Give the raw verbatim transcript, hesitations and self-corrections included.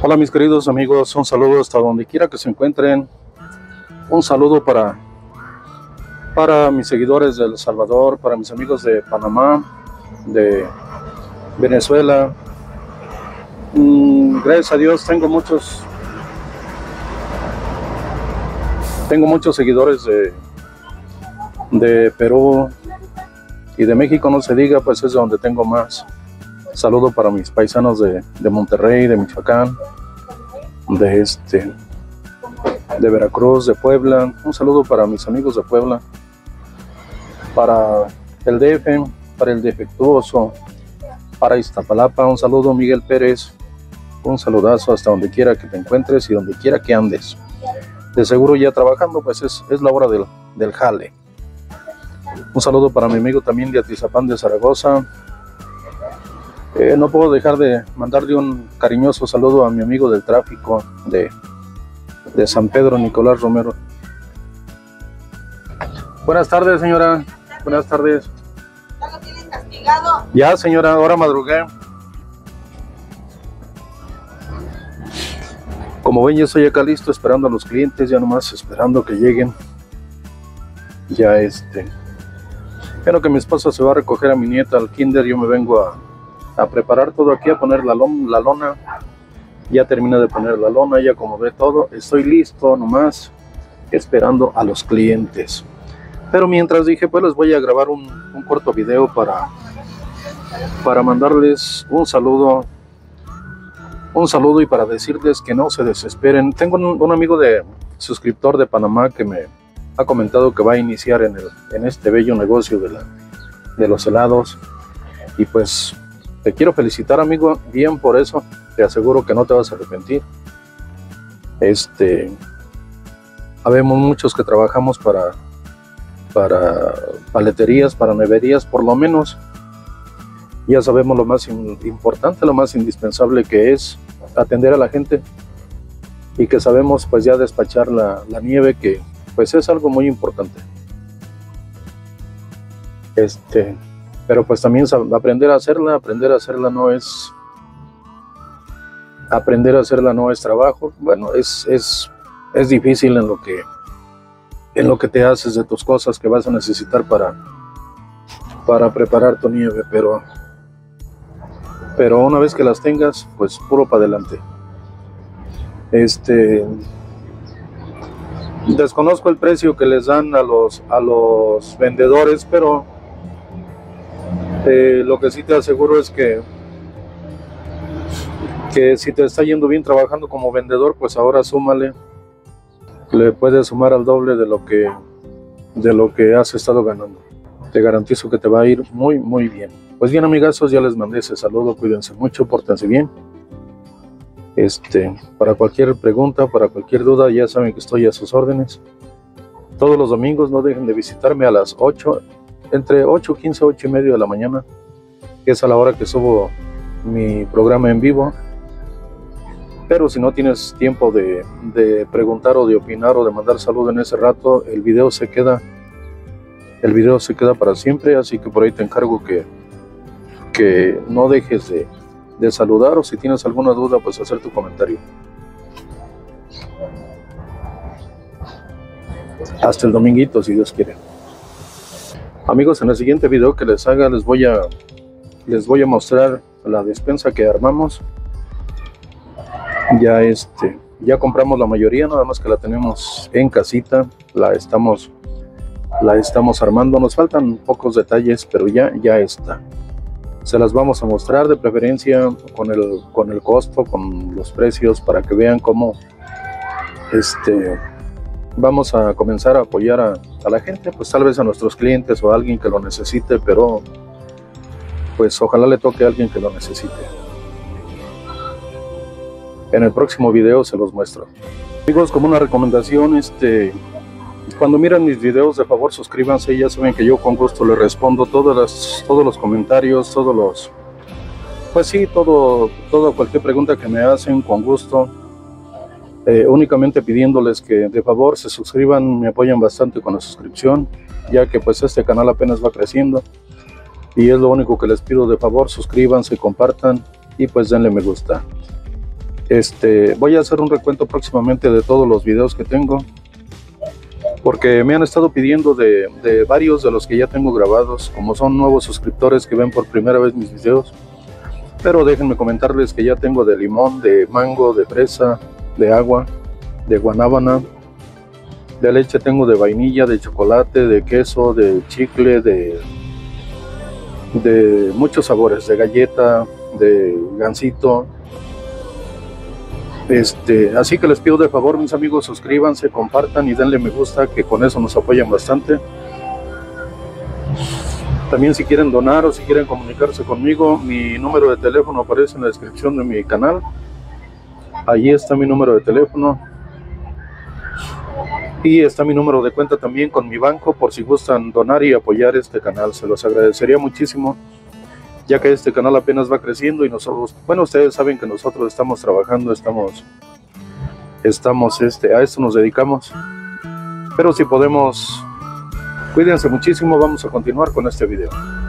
Hola mis queridos amigos, un saludo hasta donde quiera que se encuentren. Un saludo para, para mis seguidores de El Salvador, para mis amigos de Panamá, de Venezuela. Mm, gracias a Dios tengo muchos, tengo muchos seguidores de, de Perú y de México, no se diga, pues es donde tengo más. Saludo para mis paisanos de, de Monterrey, de Michoacán, de este, de Veracruz, de Puebla. Un saludo para mis amigos de Puebla, para el D F, para el Defectuoso, para Iztapalapa. Un saludo, Miguel Pérez. Un saludazo hasta donde quiera que te encuentres y donde quiera que andes. De seguro ya trabajando, pues es, es la hora del, del jale. Un saludo para mi amigo también de Atizapán de Zaragoza. Eh, no puedo dejar de mandarle un cariñoso saludo a mi amigo del tráfico de, de San Pedro, Nicolás Romero. Buenas tardes, señora. Buenas tardes. ¿Ya lo tienen castigado? Ya, señora, ahora madrugué. Como ven, yo estoy acá listo esperando a los clientes, ya nomás esperando que lleguen. Ya este... Creo que mi esposa se va a recoger a mi nieta al kinder, yo me vengo a... a preparar todo aquí, a poner la, lon, la lona. Ya terminé de poner la lona, ya acomodé todo, estoy listo nomás esperando a los clientes. Pero mientras dije, pues les voy a grabar un, un corto video para para mandarles un saludo un saludo y para decirles que no se desesperen. Tengo un, un amigo de suscriptor de Panamá que me ha comentado que va a iniciar en, el, en este bello negocio de, la, de los helados, y pues te quiero felicitar, amigo, bien por eso. Te aseguro que no te vas a arrepentir. Este, habemos muchos que trabajamos para, para paleterías, para neverías, por lo menos. Ya sabemos lo más importante, lo más indispensable que es atender a la gente, y que sabemos pues ya despachar la, la nieve, que pues es algo muy importante. Este... Pero pues también aprender a hacerla, aprender a hacerla no es, aprender a hacerla no es trabajo. Bueno, es, es, es difícil en lo que, en lo que te haces de tus cosas que vas a necesitar para, para preparar tu nieve, pero, pero una vez que las tengas, pues puro para adelante. Este, desconozco el precio que les dan a los, a los vendedores, pero Eh, lo que sí te aseguro es que que si te está yendo bien trabajando como vendedor, pues ahora súmale, le puedes sumar al doble de lo que de lo que has estado ganando. Te garantizo que te va a ir muy muy bien. Pues bien, amigazos, ya les mandé ese saludo, cuídense mucho, pórtense bien. Este, para cualquier pregunta, para cualquier duda, ya saben que estoy a sus órdenes. Todos los domingos no dejen de visitarme a las ocho, entre ocho quince, ocho y media de la mañana, que es a la hora que subo mi programa en vivo. Pero si no tienes tiempo de, de preguntar o de opinar o de mandar saludo en ese rato, el video se queda el video se queda para siempre, así que por ahí te encargo que, que no dejes de, de saludar, o si tienes alguna duda, pues hacer tu comentario. Hasta el dominguito, si Dios quiere. Amigos, en el siguiente video que les haga les voy a les voy a mostrar la despensa que armamos. Ya este ya compramos la mayoría, nada más que la tenemos en casita, la estamos la estamos armando. Nos faltan pocos detalles, pero ya ya está. Se las vamos a mostrar, de preferencia con el con el costo, con los precios, para que vean cómo este vamos a comenzar a apoyar a, a la gente, pues tal vez a nuestros clientes o a alguien que lo necesite, pero pues ojalá le toque a alguien que lo necesite. En el próximo video se los muestro. Amigos, como una recomendación, este, cuando miran mis videos, de favor suscríbanse. Ya saben que yo con gusto les respondo todas las, todos los comentarios, todos los, pues sí, todo, todo cualquier pregunta que me hacen, con gusto. Eh, únicamente pidiéndoles que de favor se suscriban, me apoyan bastante con la suscripción, ya que pues este canal apenas va creciendo, y es lo único que les pido. De favor suscríbanse, compartan y pues denle me gusta. Este, voy a hacer un recuento próximamente de todos los videos que tengo, porque me han estado pidiendo de, de varios de los que ya tengo grabados, como son nuevos suscriptores que ven por primera vez mis videos. Pero déjenme comentarles que ya tengo de limón, de mango, de fresa, de agua, de guanábana, de leche tengo de vainilla, de chocolate, de queso, de chicle, de, de muchos sabores, de galleta, de gansito. Este, así que les pido de favor, mis amigos, suscríbanse, compartan y denle me gusta, que con eso nos apoyan bastante. También si quieren donar o si quieren comunicarse conmigo, mi número de teléfono aparece en la descripción de mi canal. Allí está mi número de teléfono. Y está mi número de cuenta también con mi banco, por si gustan donar y apoyar este canal. Se los agradecería muchísimo, ya que este canal apenas va creciendo y nosotros, bueno, ustedes saben que nosotros estamos trabajando, estamos, estamos, este, a esto nos dedicamos. Pero si podemos, cuídense muchísimo, vamos a continuar con este video.